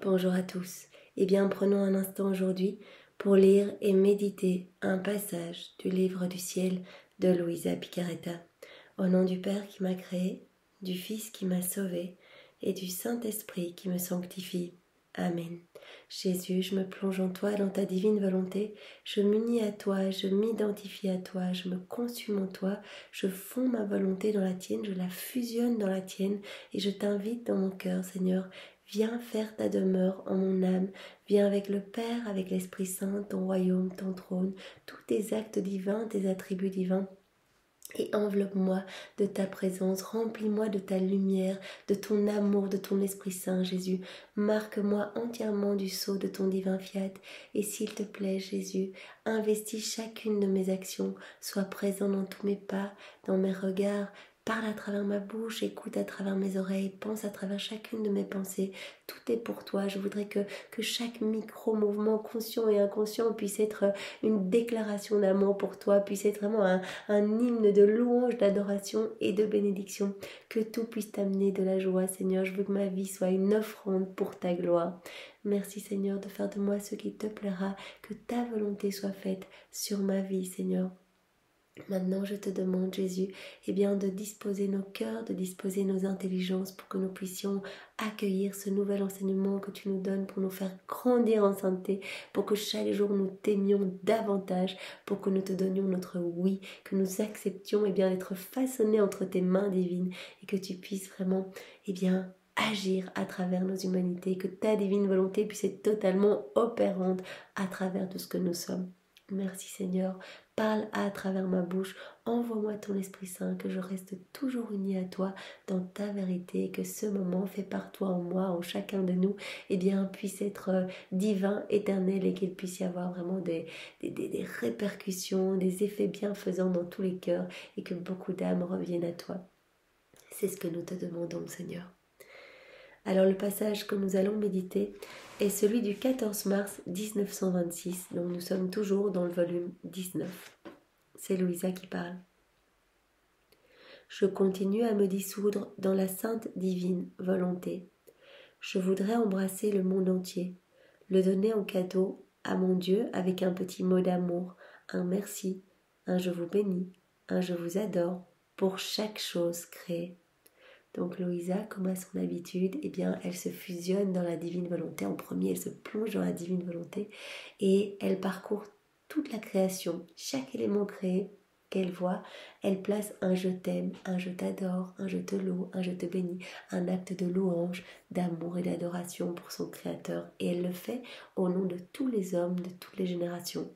Bonjour à tous. Eh bien, prenons un instant aujourd'hui pour lire et méditer un passage du livre du ciel de Luisa Picaretta. Au nom du Père qui m'a créé, du Fils qui m'a sauvé et du Saint-Esprit qui me sanctifie. Amen. Jésus, je me plonge en toi, dans ta divine volonté. Je m'unis à toi, je m'identifie à toi, je me consume en toi. Je fonds ma volonté dans la tienne, je la fusionne dans la tienne et je t'invite dans mon cœur, Seigneur. Viens faire ta demeure en mon âme. Viens avec le Père, avec l'Esprit Saint, ton royaume, ton trône, tous tes actes divins, tes attributs divins. Et enveloppe-moi de ta présence, remplis-moi de ta lumière, de ton amour, de ton Esprit Saint, Jésus. Marque-moi entièrement du sceau de ton divin fiat. Et s'il te plaît, Jésus, investis chacune de mes actions, sois présent dans tous mes pas, dans mes regards, parle à travers ma bouche, écoute à travers mes oreilles, pense à travers chacune de mes pensées. Tout est pour toi. Je voudrais que chaque micro-mouvement conscient et inconscient puisse être une déclaration d'amour pour toi, puisse être vraiment un hymne de louange, d'adoration et de bénédiction. Que tout puisse t'amener de la joie, Seigneur. Je veux que ma vie soit une offrande pour ta gloire. Merci, Seigneur, de faire de moi ce qui te plaira. Que ta volonté soit faite sur ma vie, Seigneur. Maintenant, je te demande, Jésus, de disposer nos cœurs, de disposer nos intelligences pour que nous puissions accueillir ce nouvel enseignement que tu nous donnes pour nous faire grandir en sainteté, pour que chaque jour nous t'aimions davantage, pour que nous te donnions notre oui, que nous acceptions d'être façonnés entre tes mains divines et que tu puisses vraiment agir à travers nos humanités, que ta divine volonté puisse être totalement opérante à travers tout ce que nous sommes. Merci Seigneur, parle à travers ma bouche, envoie-moi ton Esprit Saint, que je reste toujours unie à toi dans ta vérité, que ce moment fait par toi en moi, en chacun de nous, puisse être divin, éternel et qu'il puisse y avoir vraiment des répercussions, des effets bienfaisants dans tous les cœurs et que beaucoup d'âmes reviennent à toi. C'est ce que nous te demandons Seigneur. Alors le passage que nous allons méditer est celui du 14 mars 1926, donc nous sommes toujours dans le volume 19. C'est Luisa qui parle. Je continue à me dissoudre dans la sainte divine volonté. Je voudrais embrasser le monde entier, le donner en cadeau à mon Dieu avec un petit mot d'amour, un merci, un je vous bénis, un je vous adore pour chaque chose créée. Donc Luisa, comme à son habitude, elle se fusionne dans la divine volonté. En premier, elle se plonge dans la divine volonté et elle parcourt toute la création, chaque élément créé qu'elle voit, elle place un je t'aime, un je t'adore, un je te loue, un je te bénis, un acte de louange, d'amour et d'adoration pour son Créateur. Et elle le fait au nom de tous les hommes, de toutes les générations.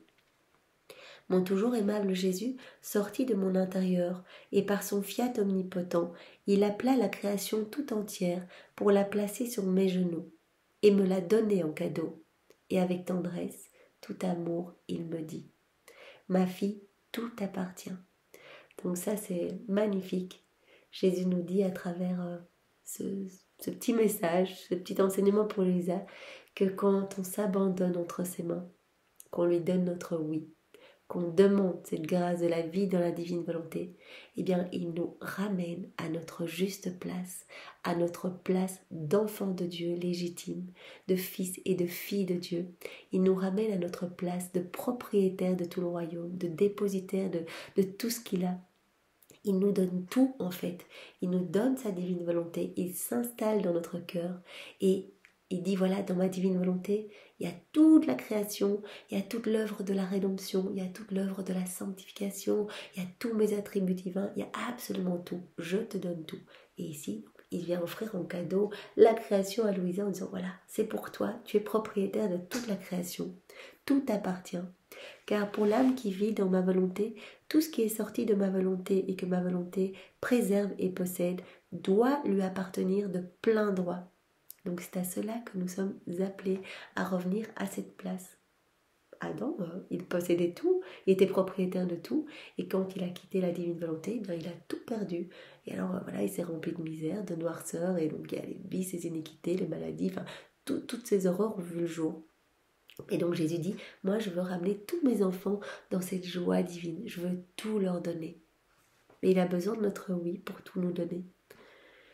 Mon toujours aimable Jésus sortit de mon intérieur, et par son fiat omnipotent, il appela la création tout entière pour la placer sur mes genoux, et me la donner en cadeau. Et avec tendresse, tout amour, il me dit, ma fille, tout t'appartient. Donc ça c'est magnifique. Jésus nous dit à travers ce petit message, ce petit enseignement pour Luisa, que quand on s'abandonne entre ses mains, qu'on lui donne notre oui, qu'on demande cette grâce de la vie dans la divine volonté, il nous ramène à notre juste place, à notre place d'enfant de Dieu légitime, de fils et de filles de Dieu. Il nous ramène à notre place de propriétaire de tout le royaume, de dépositaire de tout ce qu'il a. Il nous donne tout en fait. Il nous donne sa divine volonté, il s'installe dans notre cœur et il dit voilà, dans ma divine volonté, il y a toute la création, il y a toute l'œuvre de la rédemption, il y a toute l'œuvre de la sanctification, il y a tous mes attributs divins, il y a absolument tout. Je te donne tout. Et ici, il vient offrir en cadeau la création à Luisa en disant voilà, c'est pour toi, tu es propriétaire de toute la création. Tout t'appartient. Car pour l'âme qui vit dans ma volonté, tout ce qui est sorti de ma volonté et que ma volonté préserve et possède doit lui appartenir de plein droit. Donc c'est à cela que nous sommes appelés à revenir à cette place. Adam, il possédait tout, il était propriétaire de tout, et quand il a quitté la divine volonté, il a tout perdu. Et alors il s'est rempli de misère, de noirceur, et donc il y a les vices, les iniquités, les maladies, toutes ces horreurs ont vu le jour. Et donc Jésus dit, moi je veux ramener tous mes enfants dans cette joie divine, je veux tout leur donner. Mais il a besoin de notre oui pour tout nous donner.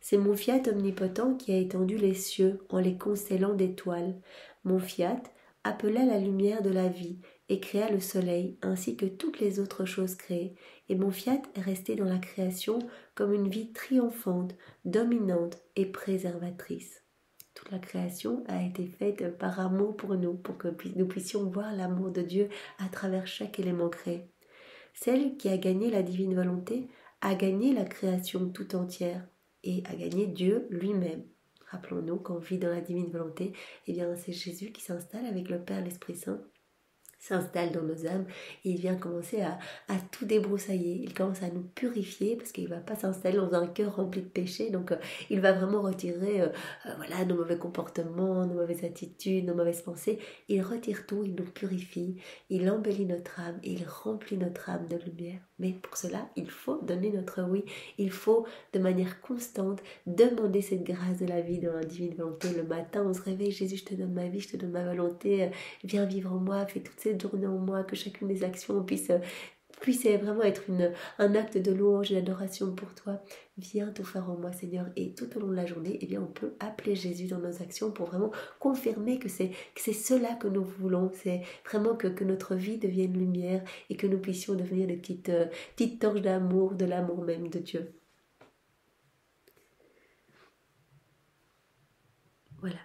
C'est mon fiat omnipotent qui a étendu les cieux en les constellant d'étoiles. Mon fiat appela la lumière de la vie et créa le soleil ainsi que toutes les autres choses créées. Et mon fiat est resté dans la création comme une vie triomphante, dominante et préservatrice. Toute la création a été faite par amour pour nous que nous puissions voir l'amour de Dieu à travers chaque élément créé. Celle qui a gagné la divine volonté a gagné la création tout entière et a gagné Dieu lui-même. Rappelons-nous qu'on vit dans la divine volonté, et bien c'est Jésus qui s'installe avec le Père, l'Esprit Saint, s'installe dans nos âmes et il vient commencer à tout débroussailler. Il commence à nous purifier parce qu'il ne va pas s'installer dans un cœur rempli de péché. Donc il va vraiment retirer voilà, nos mauvais comportements, nos mauvaises attitudes, nos mauvaises pensées. Il retire tout, il nous purifie, il embellit notre âme et il remplit notre âme de lumière. Mais pour cela, il faut donner notre oui. Il faut de manière constante demander cette grâce de la vie dans la divine volonté. Le matin, on se réveille, Jésus, je te donne ma vie, je te donne ma volonté, viens vivre en moi, fais toutes ces journées en moi, que chacune des actions puisse vraiment être un acte de louange et d'adoration pour toi. Viens tout faire en moi, Seigneur. Et tout au long de la journée, eh bien, on peut appeler Jésus dans nos actions pour vraiment confirmer que c'est cela que nous voulons. C'est vraiment que notre vie devienne lumière et que nous puissions devenir des petites torches d'amour, de l'amour même de Dieu. Voilà.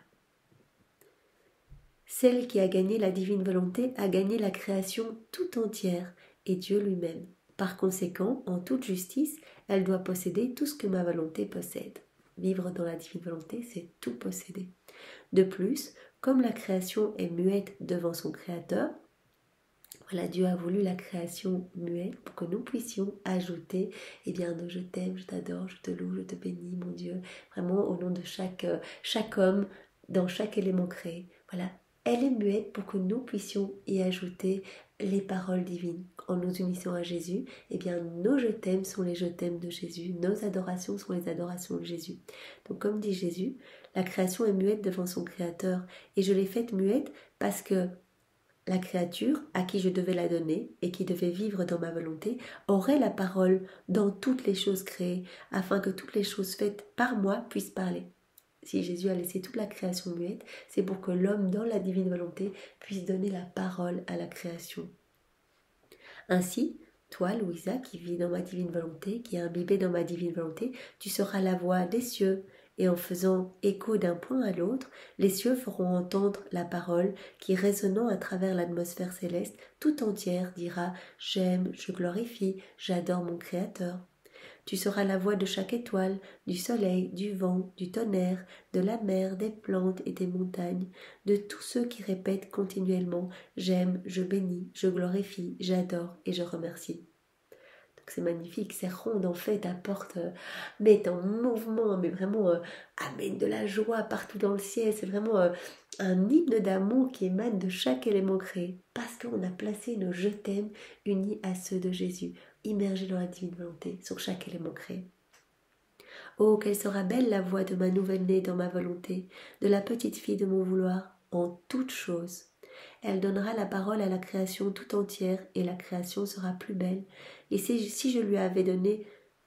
Celle qui a gagné la divine volonté a gagné la création tout entière et Dieu lui-même. Par conséquent, en toute justice, elle doit posséder tout ce que ma volonté possède. Vivre dans la divine volonté, c'est tout posséder. De plus, comme la création est muette devant son Créateur, voilà, Dieu a voulu la création muette pour que nous puissions ajouter, eh bien, de je t'aime, je t'adore, je te loue, je te bénis, mon Dieu, vraiment au nom de chaque homme, dans chaque élément créé. Voilà, elle est muette pour que nous puissions y ajouter les paroles divines. En nous unissant à Jésus, eh bien, nos je t'aime sont les je t'aime de Jésus, nos adorations sont les adorations de Jésus. Donc, comme dit Jésus, la création est muette devant son Créateur, et je l'ai faite muette parce que la créature à qui je devais la donner et qui devait vivre dans ma volonté aurait la parole dans toutes les choses créées, afin que toutes les choses faites par moi puissent parler. Si Jésus a laissé toute la création muette, c'est pour que l'homme dans la divine volonté puisse donner la parole à la création. Ainsi, toi, Louisa, qui vis dans ma divine volonté, qui est imbibée dans ma divine volonté, tu seras la voix des cieux, et en faisant écho d'un point à l'autre, les cieux feront entendre la parole qui, résonnant à travers l'atmosphère céleste, tout entière dira « J'aime, je glorifie, j'adore mon Créateur ». Tu seras la voix de chaque étoile, du soleil, du vent, du tonnerre, de la mer, des plantes et des montagnes, de tous ceux qui répètent continuellement « J'aime, je bénis, je glorifie, j'adore et je remercie ». C'est magnifique, ces rondes en fait apportent, mettent en mouvement, mais vraiment amènent de la joie partout dans le ciel. C'est vraiment un hymne d'amour qui émane de chaque élément créé, parce qu'on a placé nos je t'aime unis à ceux de Jésus, immergés dans la divine volonté sur chaque élément créé. Oh, quelle sera belle la voix de ma nouvelle-née dans ma volonté, de la petite fille de mon vouloir, en toutes choses. Elle donnera la parole à la création tout entière et la création sera plus belle. Et si je lui avais donné,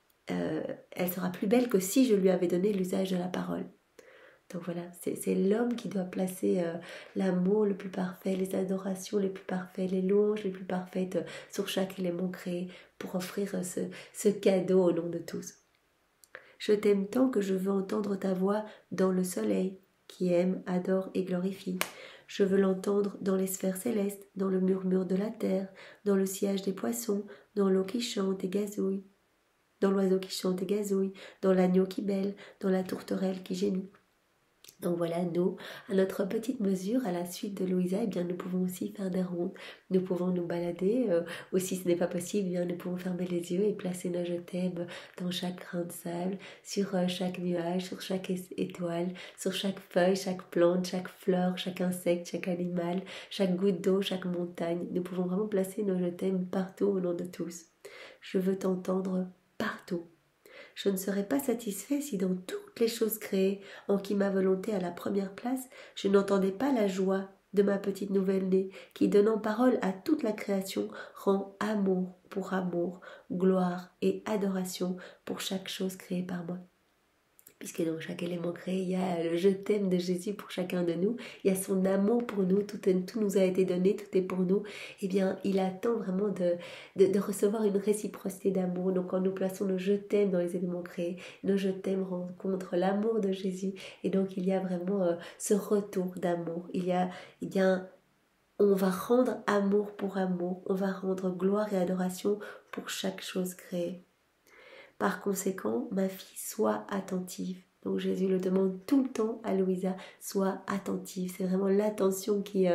elle sera plus belle que si je lui avais donné l'usage de la parole. Donc voilà, c'est l'homme qui doit placer l'amour le plus parfait, les adorations les plus parfaites, les louanges les plus parfaites sur chaque élément créé pour offrir ce cadeau au nom de tous. Je t'aime tant que je veux entendre ta voix dans le soleil, qui aime, adore et glorifie. Je veux l'entendre dans les sphères célestes, dans le murmure de la terre, dans le sillage des poissons, dans l'eau qui chante et gazouille, dans l'oiseau qui chante et gazouille, dans l'agneau qui bêle, dans la tourterelle qui gémit. Donc voilà, nous, à notre petite mesure, à la suite de Louisa, eh bien, nous pouvons aussi faire des rondes, nous pouvons nous balader, ou si ce n'est pas possible, eh bien, nous pouvons fermer les yeux et placer nos je t'aime dans chaque grain de sable, sur chaque nuage, sur chaque étoile, sur chaque feuille, chaque plante, chaque fleur, chaque insecte, chaque animal, chaque goutte d'eau, chaque montagne. Nous pouvons vraiment placer nos je t'aime partout au nom de tous. Je veux t'entendre partout. Je ne serais pas satisfait si dans toutes les choses créées, en qui ma volonté a la première place, je n'entendais pas la joie de ma petite nouvelle-née, qui, donnant parole à toute la création, rend amour pour amour, gloire et adoration pour chaque chose créée par moi. puisque dans chaque élément créé, il y a le je t'aime de Jésus pour chacun de nous, il y a son amour pour nous, tout nous a été donné, tout est pour nous, eh bien il attend vraiment de recevoir une réciprocité d'amour. Donc quand nous plaçons nos je t'aime dans les éléments créés, nos je t'aime rencontrent l'amour de Jésus, et donc il y a vraiment ce retour d'amour, il y a, eh bien, on va rendre amour pour amour, on va rendre gloire et adoration pour chaque chose créée. Par conséquent, ma fille, sois attentive. Donc Jésus le demande tout le temps à Louisa, sois attentive. C'est vraiment l'attention qui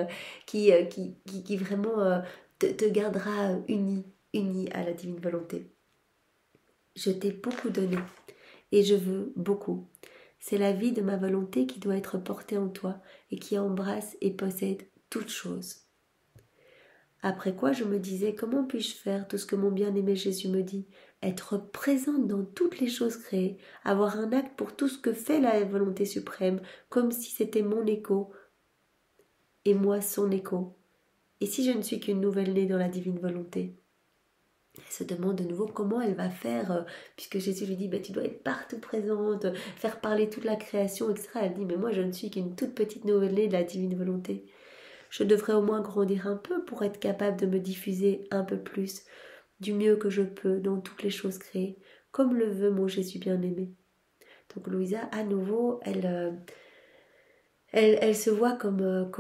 vraiment te gardera unie à la divine volonté. Je t'ai beaucoup donné et je veux beaucoup. C'est la vie de ma volonté qui doit être portée en toi et qui embrasse et possède toutes choses. Après quoi je me disais, comment puis-je faire tout ce que mon bien-aimé Jésus me dit? Être présente dans toutes les choses créées, avoir un acte pour tout ce que fait la volonté suprême, comme si c'était mon écho et moi son écho. Et si je ne suis qu'une nouvelle-née dans la divine volonté? Elle se demande de nouveau comment elle va faire, puisque Jésus lui dit, tu dois être partout présente, faire parler toute la création, etc. Elle dit, mais moi je ne suis qu'une toute petite nouvelle-née de la divine volonté. Je devrais au moins grandir un peu pour être capable de me diffuser un peu plus, du mieux que je peux, dans toutes les choses créées, comme le veut mon Jésus bien-aimé. Donc Louisa, à nouveau, elle se voit comme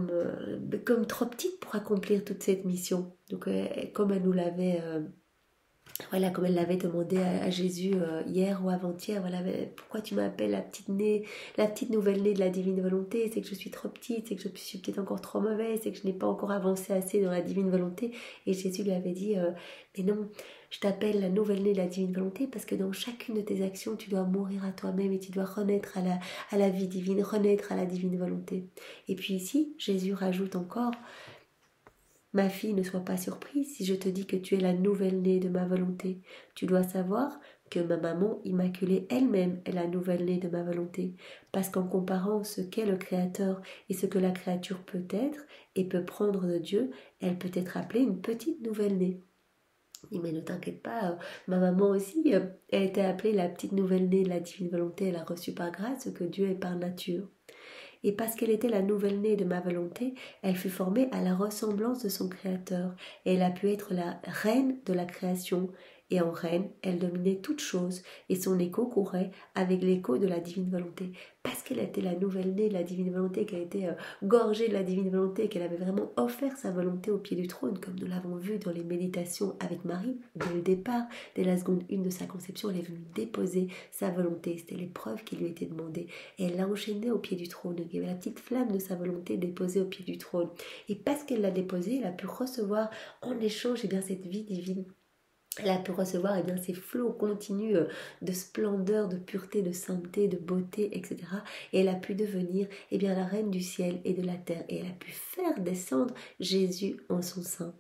trop petite pour accomplir toute cette mission. Donc comme elle nous l'avait... Voilà, comme elle l'avait demandé à Jésus hier ou avant-hier, voilà, pourquoi tu m'appelles la petite nouvelle-née de la divine volonté? C'est que je suis trop petite, c'est que je suis peut-être encore trop mauvaise, c'est que je n'ai pas encore avancé assez dans la divine volonté. Et Jésus lui avait dit, mais non, je t'appelle la nouvelle-née de la divine volonté parce que dans chacune de tes actions, tu dois mourir à toi-même et tu dois renaître à la vie divine, renaître à la divine volonté. Et puis ici, Jésus rajoute encore, ma fille, ne sois pas surprise si je te dis que tu es la nouvelle-née de ma volonté. Tu dois savoir que ma maman immaculée elle-même est la nouvelle-née de ma volonté, parce qu'en comparant ce qu'est le Créateur et ce que la créature peut être et peut prendre de Dieu, elle peut être appelée une petite nouvelle-née. Mais ne t'inquiète pas, ma maman aussi a été appelée la petite nouvelle-née de la divine volonté, elle a reçu par grâce ce que Dieu est par nature. Et parce qu'elle était la nouvelle-née de ma volonté, elle fut formée à la ressemblance de son Créateur, et elle a pu être la reine de la création. Et en reine, elle dominait toutes choses, et son écho courait avec l'écho de la divine volonté. Parce qu'elle était la nouvelle-née de la divine volonté, qu'elle était gorgée de la divine volonté, qu'elle avait vraiment offert sa volonté au pied du trône, comme nous l'avons vu dans les méditations avec Marie, dès le départ, dès la seconde 1 de sa conception, elle est venue déposer sa volonté. C'était l'épreuve qui lui était demandée. Et elle l'a enchaînée au pied du trône. Il y avait la petite flamme de sa volonté déposée au pied du trône. Et parce qu'elle l'a déposée, elle a pu recevoir en échange cette vie divine. Elle a pu recevoir ces flots continus de splendeur, de pureté, de sainteté, de beauté, etc. Et elle a pu devenir la reine du ciel et de la terre. Et elle a pu faire descendre Jésus en son sein.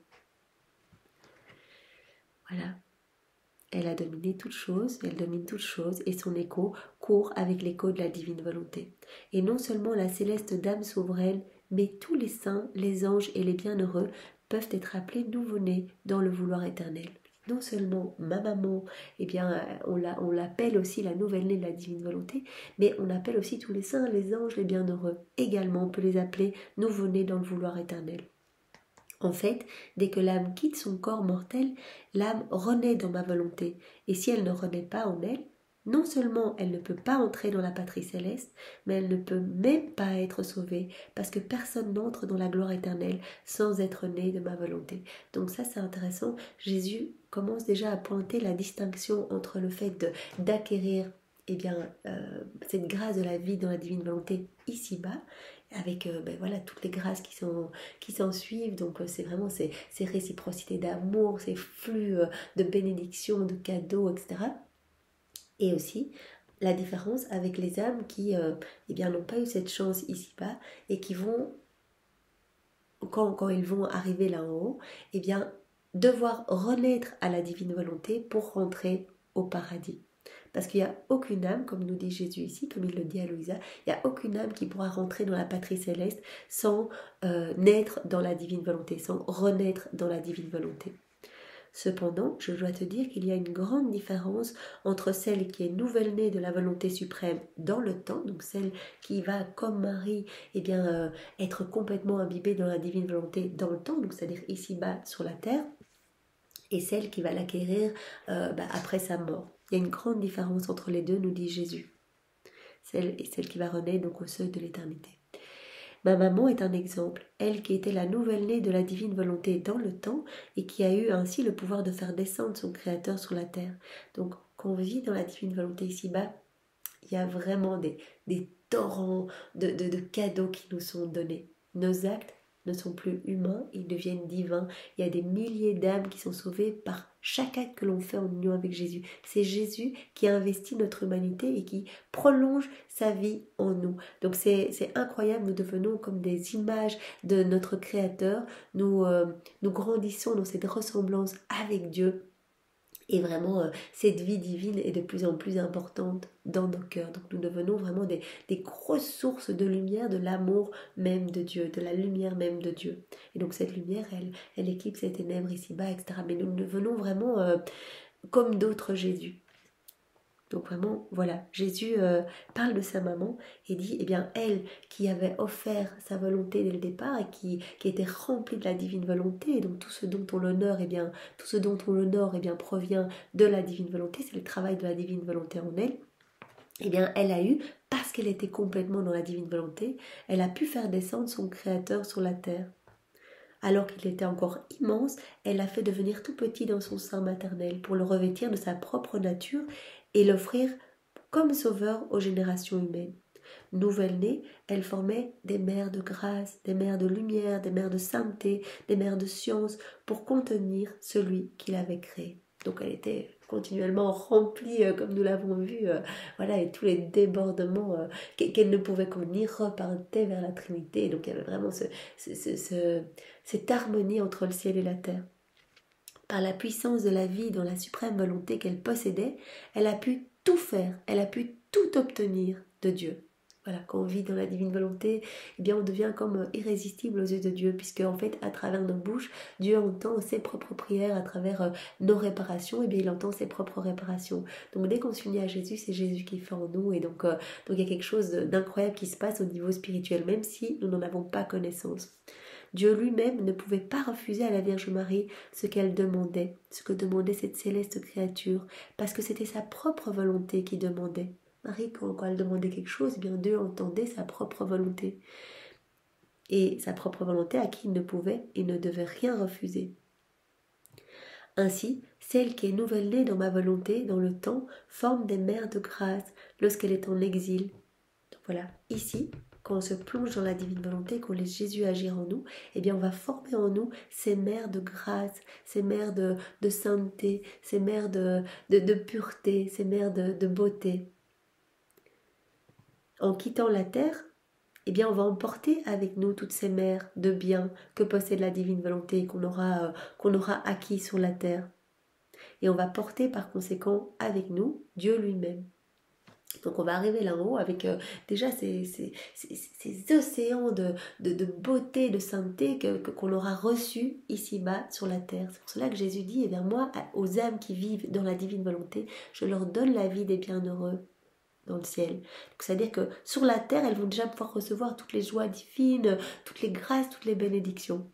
Voilà. Elle a dominé toutes choses, elle domine toutes choses, et son écho court avec l'écho de la divine volonté. Et non seulement la céleste dame souveraine, mais tous les saints, les anges et les bienheureux peuvent être appelés nouveau-nés dans le vouloir éternel. Non seulement ma maman, on l'appelle aussi la nouvelle-née de la divine volonté, mais on appelle aussi tous les saints, les anges, les bienheureux. Également, on peut les appeler nouveau-nés dans le vouloir éternel. En fait, dès que l'âme quitte son corps mortel, l'âme renaît dans ma volonté. Et si elle ne renaît pas en elle, non seulement elle ne peut pas entrer dans la patrie céleste, mais elle ne peut même pas être sauvée, parce que personne n'entre dans la gloire éternelle sans être né de ma volonté. Donc ça, c'est intéressant. Jésus commence déjà à pointer la distinction entre le fait d'acquérir cette grâce de la vie dans la divine volonté ici-bas, avec toutes les grâces qui s'en suivent. Donc c'est vraiment ces réciprocités d'amour, ces flux de bénédictions, de cadeaux, etc. Et aussi la différence avec les âmes qui n'ont pas eu cette chance ici-bas et qui vont, quand ils vont arriver là en haut, devoir renaître à la divine volonté pour rentrer au paradis. Parce qu'il n'y a aucune âme, comme nous dit Jésus ici, comme il le dit à Louisa, il n'y a aucune âme qui pourra rentrer dans la patrie céleste sans naître dans la divine volonté, sans renaître dans la divine volonté. Cependant, je dois te dire qu'il y a une grande différence entre celle qui est nouvelle-née de la volonté suprême dans le temps, donc celle qui va, comme Marie, être complètement imbibée dans la divine volonté dans le temps, donc c'est-à-dire ici-bas sur la terre, et celle qui va l'acquérir après sa mort. Il y a une grande différence entre les deux, nous dit Jésus. Celle qui va renaître donc au seuil de l'éternité. Ma maman est un exemple, elle qui était la nouvelle-née de la divine volonté dans le temps et qui a eu ainsi le pouvoir de faire descendre son Créateur sur la terre. Donc, quand on vit dans la divine volonté ici-bas, il y a vraiment des torrents de cadeaux qui nous sont donnés. Nos actes ne sont plus humains, ils deviennent divins. Il y a des milliers d'âmes qui sont sauvées par chaque acte que l'on fait en union avec Jésus. C'est Jésus qui a investi notre humanité et qui prolonge sa vie en nous. Donc c'est incroyable, nous devenons comme des images de notre Créateur. Nous grandissons dans cette ressemblance avec Dieu. Et vraiment, cette vie divine est de plus en plus importante dans nos cœurs. Donc nous devenons vraiment des grosses sources de lumière, de l'amour même de Dieu, de la lumière même de Dieu. Et donc cette lumière, elle éclipse les ténèbres ici-bas, etc. Mais nous devenons vraiment comme d'autres Jésus. Donc vraiment, voilà, Jésus parle de sa maman et dit, eh bien, elle qui avait offert sa volonté dès le départ et qui était remplie de la divine volonté, et donc tout ce dont on l'honore, provient de la divine volonté, c'est le travail de la divine volonté en elle. Eh bien, elle a eu, parce qu'elle était complètement dans la divine volonté, elle a pu faire descendre son Créateur sur la terre. Alors qu'il était encore immense, elle l'a fait devenir tout petit dans son sein maternel pour le revêtir de sa propre nature et l'offrir comme sauveur aux générations humaines. Nouvelle-née, elle formait des mères de grâce, des mères de lumière, des mères de sainteté, des mères de science pour contenir celui qui l'avait créée. Donc elle était continuellement remplie, comme nous l'avons vu, et tous les débordements qu'elle ne pouvait contenir repartaient vers la Trinité. Donc il y avait vraiment cette harmonie entre le ciel et la terre. Par la puissance de la vie dans la suprême volonté qu'elle possédait, elle a pu tout faire, elle a pu tout obtenir de Dieu. Voilà, quand on vit dans la divine volonté, eh bien on devient comme irrésistible aux yeux de Dieu, puisque en fait, à travers nos bouches, Dieu entend ses propres prières, à travers nos réparations, il entend ses propres réparations. Donc dès qu'on s'unit à Jésus, c'est Jésus qui fait en nous, et donc il y a quelque chose d'incroyable qui se passe au niveau spirituel, même si nous n'en avons pas connaissance. Dieu lui-même ne pouvait pas refuser à la Vierge Marie ce qu'elle demandait, ce que demandait cette céleste créature, parce que c'était sa propre volonté qui demandait. Marie, quand elle demandait quelque chose, Dieu entendait sa propre volonté. Et sa propre volonté à qui il ne pouvait et ne devait rien refuser. Ainsi, celle qui est nouvelle-née dans ma volonté, dans le temps, forme des mères de grâce lorsqu'elle est en exil. Donc voilà, ici, quand on se plonge dans la divine volonté, qu'on laisse Jésus agir en nous, on va former en nous ces mères de grâce, ces mères de sainteté, ces mères de pureté, ces mères de beauté. En quittant la terre, on va emporter avec nous toutes ces mères de bien que possède la divine volonté qu'on aura acquis sur la terre. Et on va porter par conséquent avec nous Dieu lui-même. Donc on va arriver là-haut avec déjà ces océans de beauté, de sainteté qu'on aura reçus ici-bas sur la terre. C'est pour cela que Jésus dit, moi, aux âmes qui vivent dans la divine volonté, je leur donne la vie des bienheureux dans le ciel. Donc c'est-à-dire que sur la terre, elles vont déjà pouvoir recevoir toutes les joies divines, toutes les grâces, toutes les bénédictions.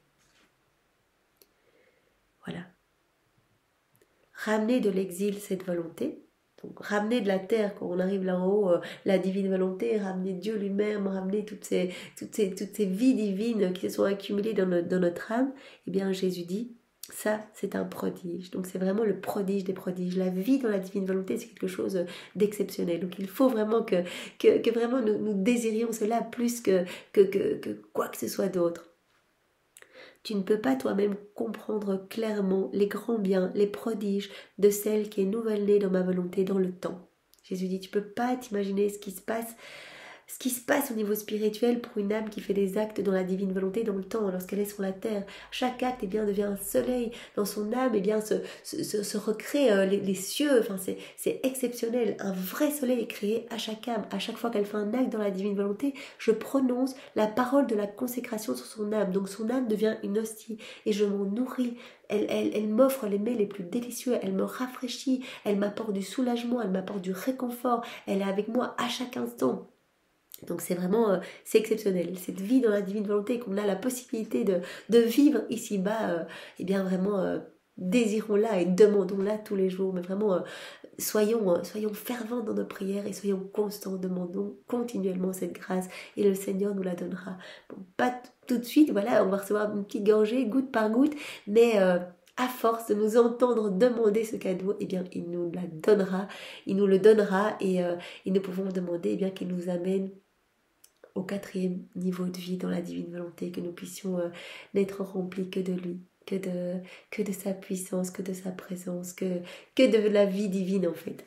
Voilà. Ramener de l'exil cette volonté, donc ramener de la terre quand on arrive là-haut, la divine volonté, ramener Dieu lui-même, ramener toutes ces vies divines qui se sont accumulées dans notre âme, Jésus dit, ça c'est un prodige. Donc c'est vraiment le prodige des prodiges. La vie dans la divine volonté, c'est quelque chose d'exceptionnel. Donc il faut vraiment que vraiment nous désirions cela plus que quoi que ce soit d'autre. Tu ne peux pas toi-même comprendre clairement les grands biens, les prodiges de celle qui est nouvelle-née dans ma volonté dans le temps. Jésus dit, tu ne peux pas t'imaginer ce qui se passe. ce qui se passe au niveau spirituel pour une âme qui fait des actes dans la divine volonté dans le temps, lorsqu'elle est sur la terre. Chaque acte devient un soleil dans son âme, se recrée les cieux. Enfin, c'est exceptionnel. Un vrai soleil est créé à chaque âme. À chaque fois qu'elle fait un acte dans la divine volonté, je prononce la parole de la consécration sur son âme. Donc son âme devient une hostie et je m'en nourris. Elle m'offre les mets les plus délicieux, elle me rafraîchit, elle m'apporte du soulagement, elle m'apporte du réconfort, elle est avec moi à chaque instant. Donc c'est vraiment, c'est exceptionnel, cette vie dans la divine volonté qu'on a la possibilité de vivre ici-bas, et bien vraiment désirons-la et demandons-la tous les jours, mais vraiment soyons fervents dans nos prières et soyons constants, demandons continuellement cette grâce et le Seigneur nous la donnera. Bon, pas tout de suite, voilà, on va recevoir une petite gorgée, goutte par goutte, mais à force de nous entendre demander ce cadeau, eh bien il nous la donnera, il nous le donnera et nous pouvons demander eh bien qu'il nous amène au 4e niveau de vie dans la divine volonté, que nous puissions n'être remplis que de lui, que de sa puissance, que de sa présence, que de la vie divine en fait.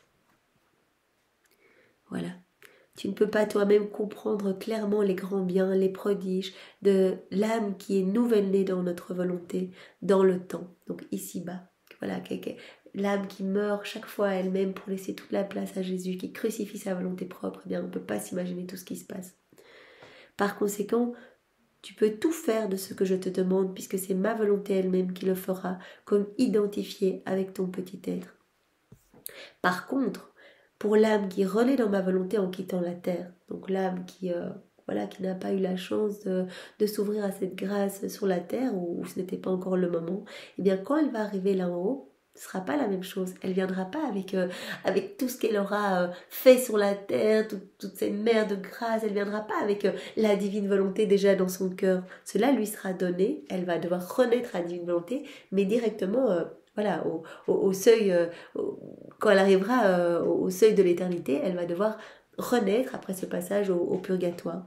Voilà. Tu ne peux pas toi-même comprendre clairement les grands biens, les prodiges de l'âme qui est nouvelle-née dans notre volonté, dans le temps, donc ici-bas. Voilà, l'âme qui meurt chaque fois à elle-même pour laisser toute la place à Jésus, qui crucifie sa volonté propre, eh bien on ne peut pas s'imaginer tout ce qui se passe. Par conséquent, tu peux tout faire de ce que je te demande, puisque c'est ma volonté elle-même qui le fera, comme identifié avec ton petit être. Par contre, pour l'âme qui renaît dans ma volonté en quittant la terre, donc l'âme qui n'a pas eu la chance de s'ouvrir à cette grâce sur la terre, où ce n'était pas encore le moment, eh bien quand elle va arriver là en haut, ce ne sera pas la même chose. Elle ne viendra pas avec tout ce qu'elle aura fait sur la terre, toute cette mer de grâce. Elle ne viendra pas avec la divine volonté déjà dans son cœur. Cela lui sera donné. Elle va devoir renaître à la divine volonté, mais directement au seuil, quand elle arrivera au seuil de l'éternité, elle va devoir renaître après ce passage au purgatoire.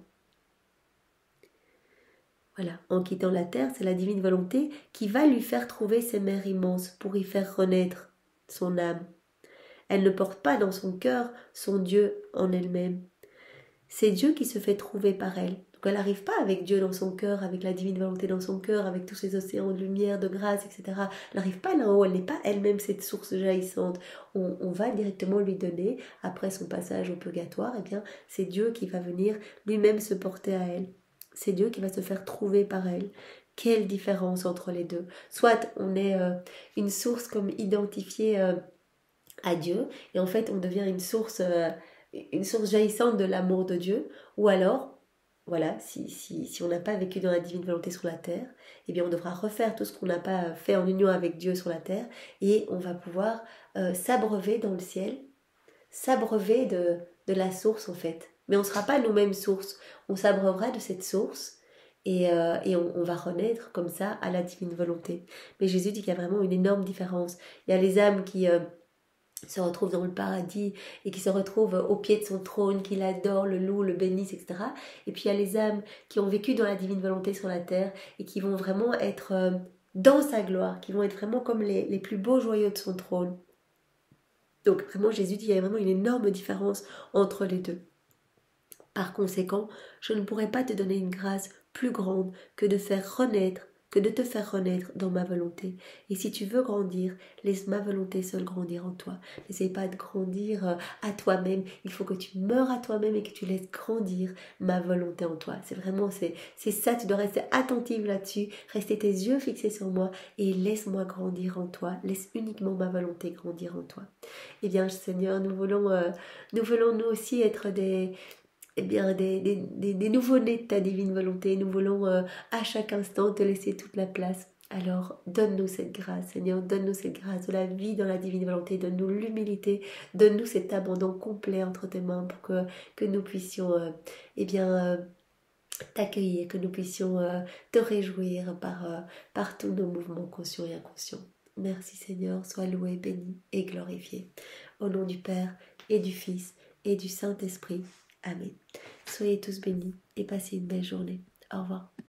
Voilà, en quittant la terre, c'est la divine volonté qui va lui faire trouver ces mers immenses pour y faire renaître son âme. Elle ne porte pas dans son cœur son Dieu en elle-même. C'est Dieu qui se fait trouver par elle. Donc elle n'arrive pas avec Dieu dans son cœur, avec la divine volonté dans son cœur, avec tous ces océans de lumière, de grâce, etc. Elle n'arrive pas là-haut, elle n'est pas elle-même cette source jaillissante. On va directement lui donner, après son passage au purgatoire, eh bien c'est Dieu qui va venir lui-même se porter à elle. C'est Dieu qui va se faire trouver par elle. Quelle différence entre les deux. Soit on est une source comme identifiée à Dieu, et en fait on devient une source jaillissante de l'amour de Dieu, ou alors, voilà, si on n'a pas vécu dans la divine volonté sur la terre, eh bien on devra refaire tout ce qu'on n'a pas fait en union avec Dieu sur la terre, et on va pouvoir s'abreuver dans le ciel, s'abreuver de la source en fait. Mais on ne sera pas nous-mêmes source, on s'abreuvera de cette source, et on va renaître comme ça à la divine volonté. Mais Jésus dit qu'il y a vraiment une énorme différence. Il y a les âmes qui se retrouvent dans le paradis et qui se retrouvent au pied de son trône, qui l'adorent, le louent, le bénissent, etc. Et puis il y a les âmes qui ont vécu dans la divine volonté sur la terre et qui vont vraiment être dans sa gloire, qui vont être vraiment comme les plus beaux joyaux de son trône. Donc vraiment Jésus dit qu'il y a vraiment une énorme différence entre les deux. Par conséquent, je ne pourrais pas te donner une grâce plus grande que de te faire renaître dans ma volonté. Et si tu veux grandir, laisse ma volonté seule grandir en toi. N'essaye pas de grandir à toi-même. Il faut que tu meures à toi-même et que tu laisses grandir ma volonté en toi. C'est ça, tu dois rester attentive là-dessus, rester tes yeux fixés sur moi et laisse-moi grandir en toi. Laisse uniquement ma volonté grandir en toi. Eh bien, Seigneur, nous voulons nous aussi être des nouveaux-nés de ta divine volonté. Nous voulons à chaque instant te laisser toute la place. Alors, donne-nous cette grâce, Seigneur, donne-nous cette grâce de la vie dans la divine volonté, donne-nous l'humilité, donne-nous cet abandon complet entre tes mains pour que nous puissions t'accueillir, que nous puissions te réjouir par tous nos mouvements conscients et inconscients. Merci Seigneur, sois loué, béni et glorifié. Au nom du Père et du Fils et du Saint-Esprit. Amen. Soyez tous bénis et passez une belle journée. Au revoir.